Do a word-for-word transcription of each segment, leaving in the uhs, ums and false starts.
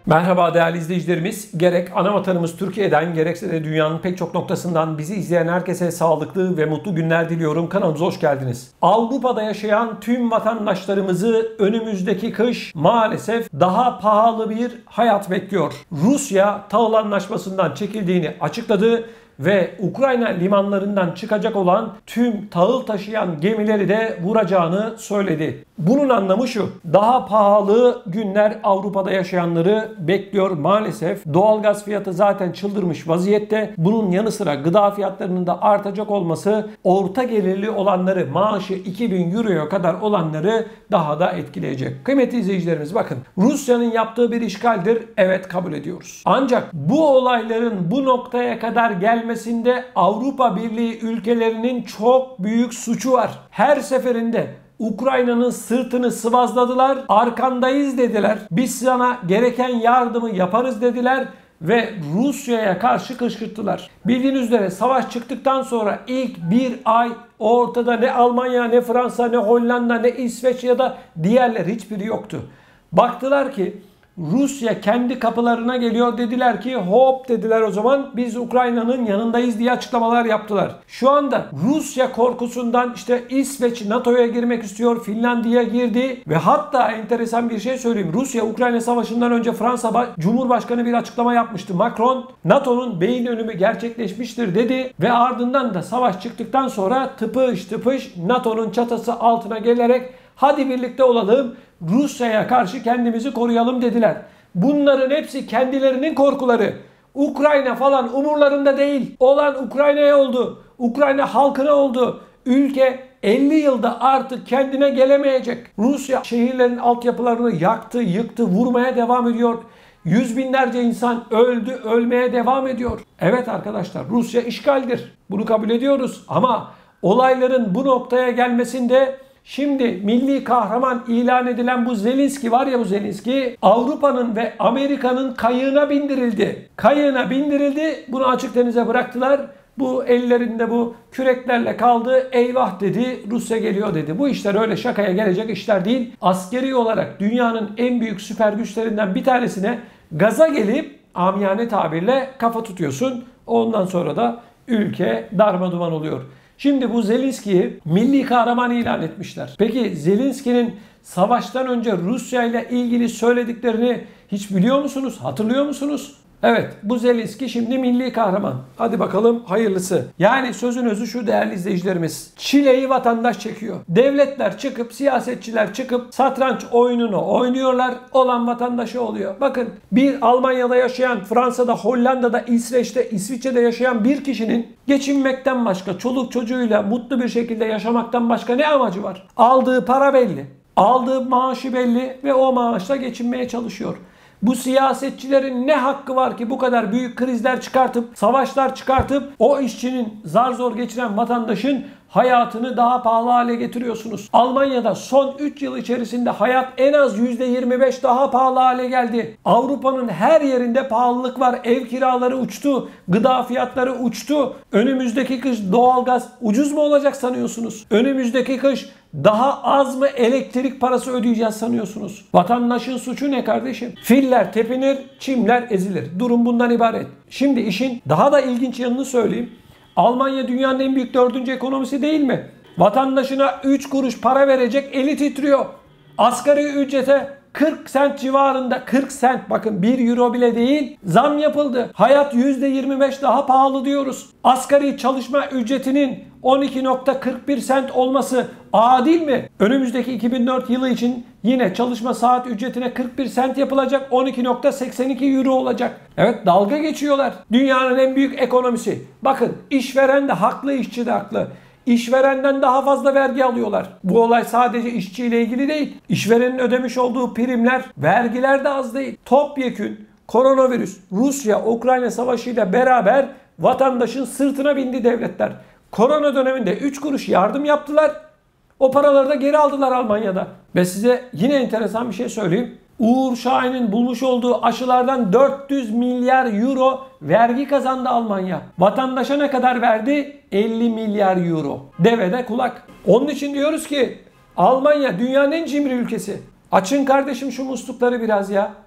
Merhaba değerli izleyicilerimiz. Gerek ana vatanımız Türkiye'den gerekse de dünyanın pek çok noktasından bizi izleyen herkese sağlıklı ve mutlu günler diliyorum. Kanalımıza hoş geldiniz. Avrupa'da yaşayan tüm vatandaşlarımızı önümüzdeki kış maalesef daha pahalı bir hayat bekliyor. Rusya tahıl anlaşmasından çekildiğini açıkladı ve Ukrayna limanlarından çıkacak olan tüm tahıl taşıyan gemileri de vuracağını söyledi. Bunun anlamı şu: daha pahalı günler Avrupa'da yaşayanları bekliyor maalesef. Doğalgaz fiyatı zaten çıldırmış vaziyette. Bunun yanı sıra gıda fiyatlarının da artacak olması orta gelirli olanları, maaşı iki bin euroya kadar olanları daha da etkileyecek. Kıymetli izleyicilerimiz, bakın, Rusya'nın yaptığı bir işgaldir. Evet, kabul ediyoruz. Ancak bu olayların bu noktaya kadar gelmesinde Avrupa Birliği ülkelerinin çok büyük suçu var. Her seferinde Ukrayna'nın sırtını sıvazladılar, arkandayız dediler, biz sana gereken yardımı yaparız dediler ve Rusya'ya karşı kışkırttılar. Bildiğiniz üzere savaş çıktıktan sonra ilk bir ay ortada ne Almanya, ne Fransa, ne Hollanda, ne İsveç ya da diğerler, hiçbiri yoktu. Baktılar ki Rusya kendi kapılarına geliyor, dediler ki hop dediler, o zaman biz Ukrayna'nın yanındayız diye açıklamalar yaptılar. Şu anda Rusya korkusundan işte İsveç NATO'ya girmek istiyor, Finlandiya girdi ve hatta enteresan bir şey söyleyeyim. Rusya-Ukrayna savaşından önce Fransa Cumhurbaşkanı bir açıklama yapmıştı. Macron, NATO'nun beyin ölümü gerçekleşmiştir dedi ve ardından da savaş çıktıktan sonra tıpış tıpış NATO'nun çatısı altına gelerek hadi birlikte olalım, Rusya'ya karşı kendimizi koruyalım dediler. Bunların hepsi kendilerinin korkuları. Ukrayna falan umurlarında değil. Olan Ukrayna'ya oldu. Ukrayna halkına oldu. Ülke elli yılda artık kendine gelemeyecek. Rusya şehirlerin altyapılarını yaktı, yıktı, vurmaya devam ediyor. Yüz binlerce insan öldü, ölmeye devam ediyor. Evet arkadaşlar, Rusya işgaldir. Bunu kabul ediyoruz ama olayların bu noktaya gelmesinde şimdi milli kahraman ilan edilen bu Zelenski var ya, bu Zelenski Avrupa'nın ve Amerika'nın kayığına bindirildi. Kayığına bindirildi, bunu açık denize bıraktılar. Bu ellerinde bu küreklerle kaldı. Eyvah dedi, Rusya geliyor dedi. Bu işler öyle şakaya gelecek işler değil. Askeri olarak dünyanın en büyük süper güçlerinden bir tanesine gaza gelip amiyane tabirle kafa tutuyorsun. Ondan sonra da ülke darmaduman oluyor. Şimdi bu Zelenski'yi milli kahraman ilan etmişler. Peki Zelenski'nin savaştan önce Rusya ile ilgili söylediklerini hiç biliyor musunuz? Hatırlıyor musunuz? Evet, bu Zelenski şimdi milli kahraman. Hadi bakalım hayırlısı. Yani sözün özü şu değerli izleyicilerimiz: çileyi vatandaş çekiyor. Devletler çıkıp, siyasetçiler çıkıp satranç oyununu oynuyorlar. Olan vatandaşı oluyor. Bakın, bir Almanya'da yaşayan, Fransa'da, Hollanda'da, İsveç'te, İsviçre'de yaşayan bir kişinin geçinmekten başka, çoluk çocuğuyla mutlu bir şekilde yaşamaktan başka ne amacı var? Aldığı para belli. Aldığı maaşı belli ve o maaşla geçinmeye çalışıyor. Bu siyasetçilerin ne hakkı var ki bu kadar büyük krizler çıkartıp, savaşlar çıkartıp o işçinin, zar zor geçiren vatandaşın hayatını daha pahalı hale getiriyorsunuz? Almanya'da son üç yıl içerisinde hayat en az yüzde yirmi beş daha pahalı hale geldi. Avrupa'nın her yerinde pahalılık var. Ev kiraları uçtu. Gıda fiyatları uçtu. Önümüzdeki kış doğalgaz ucuz mu olacak sanıyorsunuz? Önümüzdeki kış daha az mı elektrik parası ödeyeceğiz sanıyorsunuz? Vatandaşın suçu ne kardeşim? Filler tepinir, çimler ezilir. Durum bundan ibaret. Şimdi işin daha da ilginç yanını söyleyeyim. Almanya dünyanın en büyük dördüncü ekonomisi değil mi? Vatandaşına üç kuruş para verecek, eli titriyor. Asgari ücrete kırk sent civarında, kırk sent, bakın bir euro bile değil, zam yapıldı. Hayat yüzde yirmi beş daha pahalı diyoruz. Asgari çalışma ücretinin on iki nokta kırk bir sent olması adil mi? Önümüzdeki iki bin dört yılı için yine çalışma saat ücretine kırk bir sent yapılacak, on iki nokta seksen iki euro olacak. Evet, dalga geçiyorlar. Dünyanın en büyük ekonomisi. Bakın, işveren de haklı, işçi de haklı. İşverenden daha fazla vergi alıyorlar. Bu olay sadece işçiyle ilgili değil. İşverenin ödemiş olduğu primler, vergiler de az değil. Topyekün koronavirüs, Rusya-Ukrayna savaşıyla beraber vatandaşın sırtına bindi devletler. Korona döneminde üç kuruş yardım yaptılar. O paraları da geri aldılar Almanya'da. Ve size yine enteresan bir şey söyleyeyim. Uğur Şahin'in bulmuş olduğu aşılardan dört yüz milyar euro vergi kazandı Almanya. Vatandaşa ne kadar verdi? elli milyar euro. Devede kulak. Onun için diyoruz ki Almanya dünyanın en cimri ülkesi. Açın kardeşim şu muslukları biraz ya.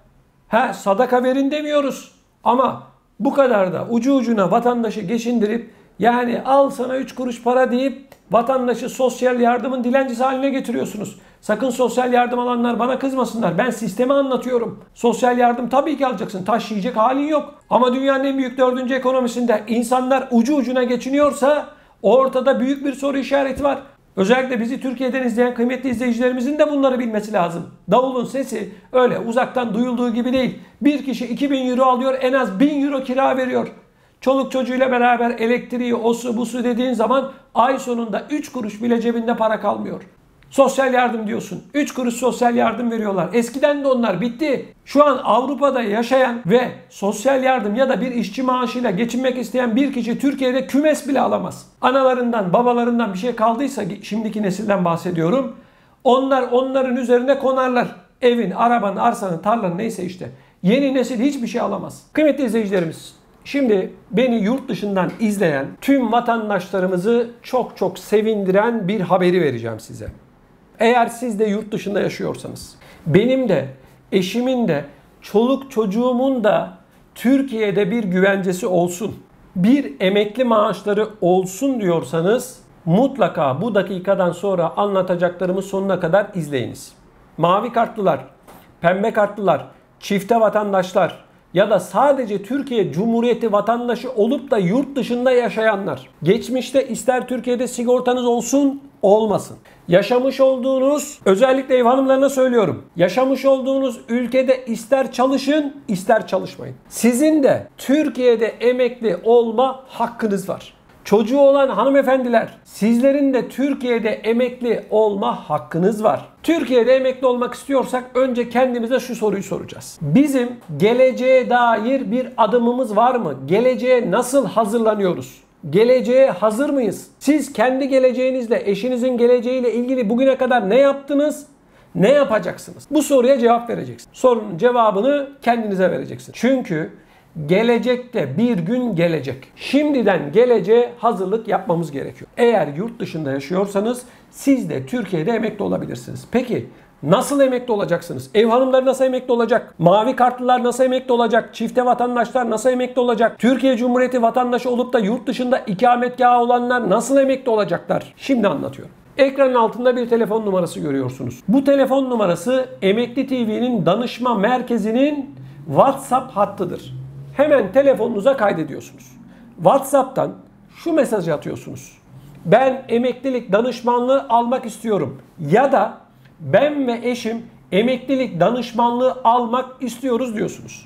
Ha, sadaka verin demiyoruz. Ama bu kadar da ucu ucuna vatandaşı geçindirip yani al sana üç kuruş para deyip vatandaşı sosyal yardımın dilencisi haline getiriyorsunuz. Sakın sosyal yardım alanlar bana kızmasınlar. Ben sistemi anlatıyorum. Sosyal yardım tabii ki alacaksın. Taş yiyecek halin yok. Ama dünyanın en büyük dördüncü ekonomisinde insanlar ucu ucuna geçiniyorsa ortada büyük bir soru işareti var. Özellikle bizi Türkiye'den izleyen kıymetli izleyicilerimizin de bunları bilmesi lazım. Davulun sesi öyle uzaktan duyulduğu gibi değil. Bir kişi iki bin euro alıyor, en az bin euro kira veriyor. Çoluk çocuğuyla beraber elektriği, osu busu dediğin zaman ay sonunda üç kuruş bile cebinde para kalmıyor. Sosyal yardım diyorsun. üç kuruş sosyal yardım veriyorlar. Eskiden de onlar bitti. Şu an Avrupa'da yaşayan ve sosyal yardım ya da bir işçi maaşıyla geçinmek isteyen bir kişi Türkiye'de kümes bile alamaz. Analarından, babalarından bir şey kaldıysa, şimdiki nesilden bahsediyorum. Onlar onların üzerine konarlar. Evin, arabanın, arsanın, tarlanın neyse işte. Yeni nesil hiçbir şey alamaz. Kıymetli izleyicilerimiz, şimdi beni yurt dışından izleyen tüm vatandaşlarımızı çok çok sevindiren bir haberi vereceğim size. Eğer siz de yurt dışında yaşıyorsanız, benim de, eşimin de, çoluk çocuğumun da Türkiye'de bir güvencesi olsun, bir emekli maaşları olsun diyorsanız mutlaka bu dakikadan sonra anlatacaklarımı sonuna kadar izleyiniz. Mavi kartlılar, pembe kartlılar, çifte vatandaşlar ya da sadece Türkiye Cumhuriyeti vatandaşı olup da yurt dışında yaşayanlar. Geçmişte ister Türkiye'de sigortanız olsun, olmasın. Yaşamış olduğunuz, özellikle ev hanımlarına söylüyorum. Yaşamış olduğunuz ülkede ister çalışın, ister çalışmayın. Sizin de Türkiye'de emekli olma hakkınız var. Çocuğu olan hanımefendiler, sizlerin de Türkiye'de emekli olma hakkınız var. Türkiye'de emekli olmak istiyorsak önce kendimize şu soruyu soracağız. Bizim geleceğe dair bir adımımız var mı? Geleceğe nasıl hazırlanıyoruz? Geleceğe hazır mıyız? Siz kendi geleceğinizle, eşinizin geleceğiyle ilgili bugüne kadar ne yaptınız? Ne yapacaksınız? Bu soruya cevap vereceksiniz. Sorunun cevabını kendinize vereceksiniz. Çünkü gelecekte bir gün gelecek. Şimdiden geleceğe hazırlık yapmamız gerekiyor. Eğer yurt dışında yaşıyorsanız siz de Türkiye'de emekli olabilirsiniz. Peki nasıl emekli olacaksınız? Ev hanımları nasıl emekli olacak? Mavi kartlılar nasıl emekli olacak? Çifte vatandaşlar nasıl emekli olacak? Türkiye Cumhuriyeti vatandaşı olup da yurt dışında ikametgahı olanlar nasıl emekli olacaklar? Şimdi anlatıyorum. Ekranın altında bir telefon numarası görüyorsunuz. Bu telefon numarası Emekli T V'nin danışma merkezinin WhatsApp hattıdır. Hemen telefonunuza kaydediyorsunuz. WhatsApp'tan şu mesajı atıyorsunuz. Ben emeklilik danışmanlığı almak istiyorum. Ya da ben ve eşim emeklilik danışmanlığı almak istiyoruz diyorsunuz.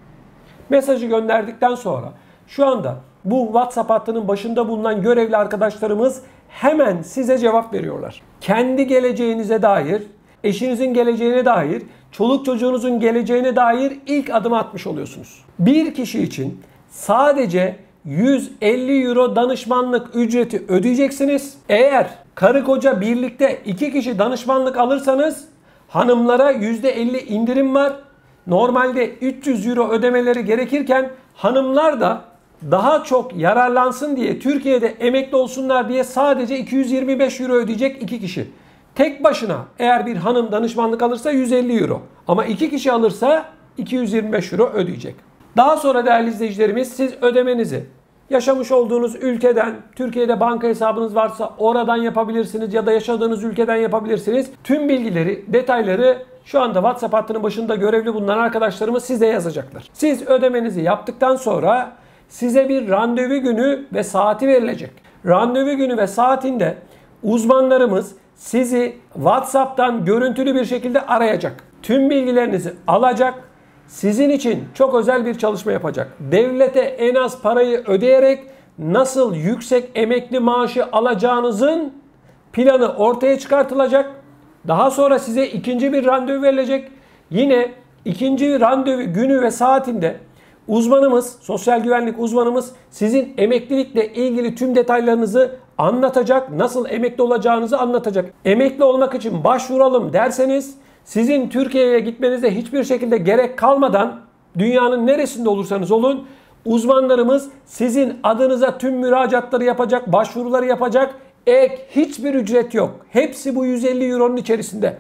Mesajı gönderdikten sonra şu anda bu WhatsApp hattının başında bulunan görevli arkadaşlarımız hemen size cevap veriyorlar. Kendi geleceğinize dair, eşinizin geleceğine dair, çoluk çocuğunuzun geleceğine dair ilk adımı atmış oluyorsunuz. Bir kişi için sadece yüz elli euro danışmanlık ücreti ödeyeceksiniz. Eğer karı koca birlikte iki kişi danışmanlık alırsanız hanımlara yüzde elli indirim var. Normalde üç yüz euro ödemeleri gerekirken hanımlar da daha çok yararlansın diye, Türkiye'de emekli olsunlar diye sadece iki yüz yirmi beş euro ödeyecek iki kişi. Tek başına eğer bir hanım danışmanlık alırsa yüz elli euro. Ama iki kişi alırsa iki yüz yirmi beş euro ödeyecek. Daha sonra değerli izleyicilerimiz siz ödemenizi yaşamış olduğunuz ülkeden, Türkiye'de banka hesabınız varsa oradan yapabilirsiniz ya da yaşadığınız ülkeden yapabilirsiniz. Tüm bilgileri, detayları şu anda WhatsApp hattının başında görevli bulunan arkadaşlarımız size yazacaklar. Siz ödemenizi yaptıktan sonra size bir randevu günü ve saati verilecek. Randevu günü ve saatinde uzmanlarımız sizi WhatsApp'tan görüntülü bir şekilde arayacak. Tüm bilgilerinizi alacak. Sizin için çok özel bir çalışma yapacak. Devlete en az parayı ödeyerek nasıl yüksek emekli maaşı alacağınızın planı ortaya çıkartılacak. Daha sonra size ikinci bir randevu verilecek. Yine ikinci randevu günü ve saatinde uzmanımız, sosyal güvenlik uzmanımız sizin emeklilikle ilgili tüm detaylarınızı anlatacak. Nasıl emekli olacağınızı anlatacak. Emekli olmak için başvuralım derseniz sizin Türkiye'ye gitmenize hiçbir şekilde gerek kalmadan dünyanın neresinde olursanız olun uzmanlarımız sizin adınıza tüm müracaatları yapacak, başvuruları yapacak. Ek hiçbir ücret yok. Hepsi bu yüz elli euronun içerisinde.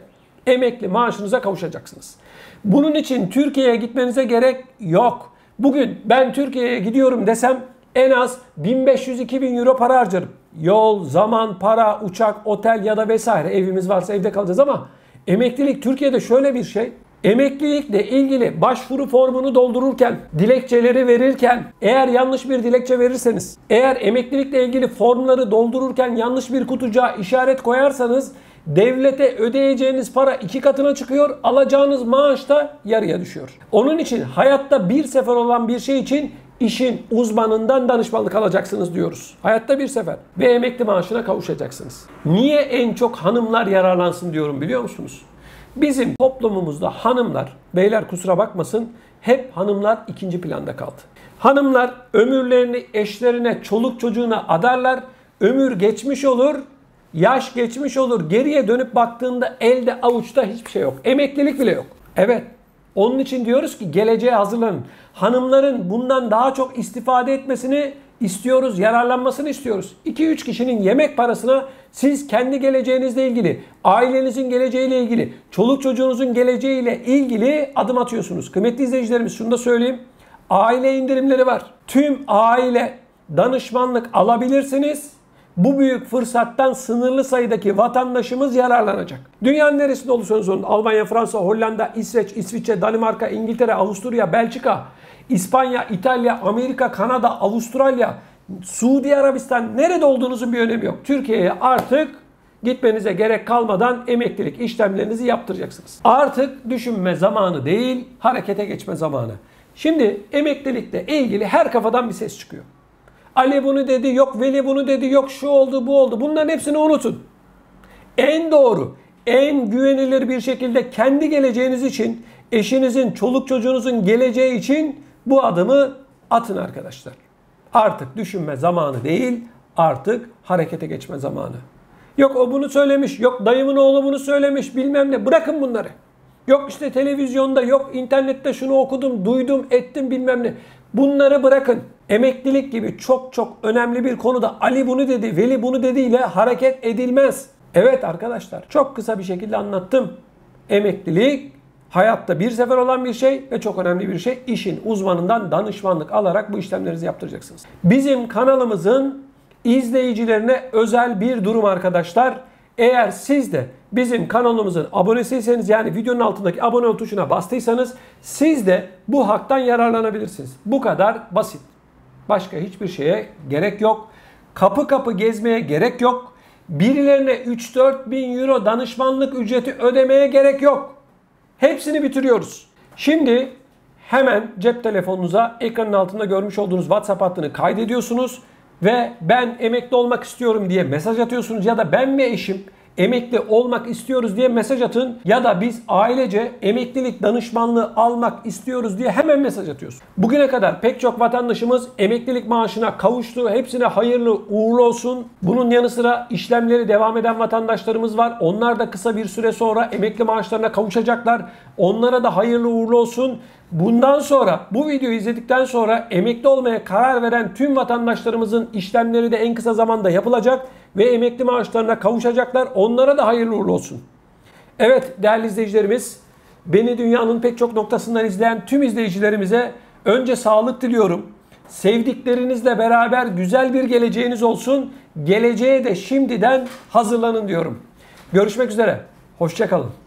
emekli maaşınıza kavuşacaksınız. Bunun için Türkiye'ye gitmenize gerek yok. Bugün ben Türkiye'ye gidiyorum desem en az bin beş yüz iki bin euro para harcarım. Yol, zaman, para, uçak, otel ya da vesaire. Evimiz varsa evde kalacağız ama emeklilik Türkiye'de şöyle bir şey. Emeklilikle ilgili başvuru formunu doldururken, dilekçeleri verirken eğer yanlış bir dilekçe verirseniz, eğer emeklilikle ilgili formları doldururken yanlış bir kutucuğa işaret koyarsanız devlete ödeyeceğiniz para iki katına çıkıyor, alacağınız maaş da yarıya düşüyor. Onun için hayatta bir sefer olan bir şey için işin uzmanından danışmanlık alacaksınız diyoruz. Hayatta bir sefer ve emekli maaşına kavuşacaksınız. Niye en çok hanımlar yararlansın diyorum biliyor musunuz? Bizim toplumumuzda hanımlar, beyler kusura bakmasın, hep hanımlar ikinci planda kaldı. Hanımlar ömürlerini eşlerine, çoluk çocuğuna adarlar. Ömür geçmiş olur, yaş geçmiş olur. Geriye dönüp baktığında elde avuçta hiçbir şey yok. Emeklilik bile yok. Evet. Onun için diyoruz ki geleceğe hazırlanın. Hanımların bundan daha çok istifade etmesini istiyoruz, yararlanmasını istiyoruz. iki üç kişinin yemek parasına siz kendi geleceğinizle ilgili, ailenizin geleceğiyle ilgili, çoluk çocuğunuzun geleceğiyle ilgili adım atıyorsunuz. Kıymetli izleyicilerimiz şunu da söyleyeyim. Aile indirimleri var. Tüm aile danışmanlık alabilirsiniz. Bu büyük fırsattan sınırlı sayıdaki vatandaşımız yararlanacak. Dünyanın neresinde olursanız olun, Almanya, Fransa, Hollanda, İsveç, İsviçre, Danimarka, İngiltere, Avusturya, Belçika, İspanya, İtalya, Amerika, Kanada, Avustralya, Suudi Arabistan, nerede olduğunuzun bir önemi yok. Türkiye'ye artık gitmenize gerek kalmadan emeklilik işlemlerinizi yaptıracaksınız. Artık düşünme zamanı değil, harekete geçme zamanı. Şimdi emeklilikle ilgili her kafadan bir ses çıkıyor. Ali bunu dedi, yok Veli bunu dedi, yok şu oldu, bu oldu. Bunların hepsini unutun. En doğru, en güvenilir bir şekilde kendi geleceğiniz için, eşinizin, çoluk çocuğunuzun geleceği için bu adımı atın arkadaşlar. Artık düşünme zamanı değil, artık harekete geçme zamanı. Yok o bunu söylemiş, yok dayımın oğlu bunu söylemiş, bilmem ne. Bırakın bunları. Yok işte televizyonda, yok internette şunu okudum, duydum, ettim bilmem ne. Bunları bırakın. Emeklilik gibi çok çok önemli bir konuda Ali bunu dedi, Veli bunu dediyle hareket edilmez. Evet arkadaşlar, çok kısa bir şekilde anlattım. Emeklilik hayatta bir sefer olan bir şey ve çok önemli bir şey. İşin uzmanından danışmanlık alarak bu işlemlerinizi yaptıracaksınız. Bizim kanalımızın izleyicilerine özel bir durum arkadaşlar. Eğer siz de bizim kanalımızın abonesiyseniz, yani videonun altındaki abone ol tuşuna bastıysanız siz de bu haktan yararlanabilirsiniz. Bu kadar basit. Başka hiçbir şeye gerek yok. Kapı kapı gezmeye gerek yok. Birilerine üç dört bin euro danışmanlık ücreti ödemeye gerek yok. Hepsini bitiriyoruz. Şimdi hemen cep telefonunuza ekranın altında görmüş olduğunuz WhatsApp hattını kaydediyorsunuz ve ben emekli olmak istiyorum diye mesaj atıyorsunuz ya da ben ve eşim emekli olmak istiyoruz diye mesaj atın ya da biz ailece emeklilik danışmanlığı almak istiyoruz diye hemen mesaj atıyoruz. Bugüne kadar pek çok vatandaşımız emeklilik maaşına kavuştu. Hepsine hayırlı uğurlu olsun. Bunun yanı sıra işlemleri devam eden vatandaşlarımız var. Onlar da kısa bir süre sonra emekli maaşlarına kavuşacaklar. Onlara da hayırlı uğurlu olsun. Bundan sonra, bu videoyu izledikten sonra emekli olmaya karar veren tüm vatandaşlarımızın işlemleri de en kısa zamanda yapılacak ve emekli maaşlarına kavuşacaklar. Onlara da hayırlı uğurlu olsun. Evet değerli izleyicilerimiz, beni dünyanın pek çok noktasından izleyen tüm izleyicilerimize önce sağlık diliyorum. Sevdiklerinizle beraber güzel bir geleceğiniz olsun. Geleceğe de şimdiden hazırlanın diyorum. Görüşmek üzere. Hoşça kalın.